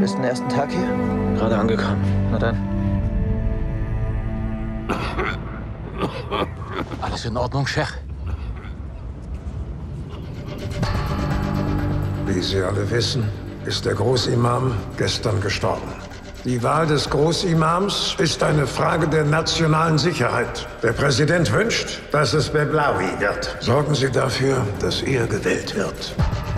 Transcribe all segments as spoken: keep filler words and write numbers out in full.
bist den ersten Tag hier? Gerade angekommen. Na dann. Alles in Ordnung, Sheikh? Wie Sie alle wissen, ist der Großimam gestern gestorben. Die Wahl des Großimams ist eine Frage der nationalen Sicherheit. Der Präsident wünscht, dass es Beblawi wird. Sorgen Sie dafür, dass er gewählt wird.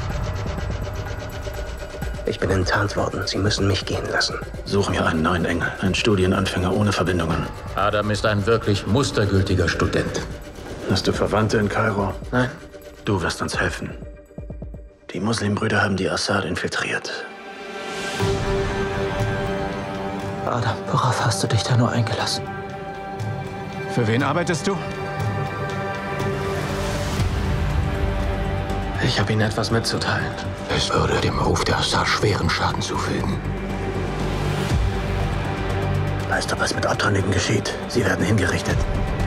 Ich bin enttarnt worden. Sie müssen mich gehen lassen. Such mir einen neuen Engel. Ein Studienanfänger ohne Verbindungen. Adam ist ein wirklich mustergültiger Student. Hast du Verwandte in Kairo? Nein. Du wirst uns helfen. Die Muslimbrüder haben die Assad infiltriert. Adam, worauf hast du dich da nur eingelassen? Für wen arbeitest du? Ich habe Ihnen etwas mitzuteilen. Es würde dem Ruf der Assad schweren Schaden zufügen. Weißt du, was mit Abtrünnigen geschieht? Sie werden hingerichtet.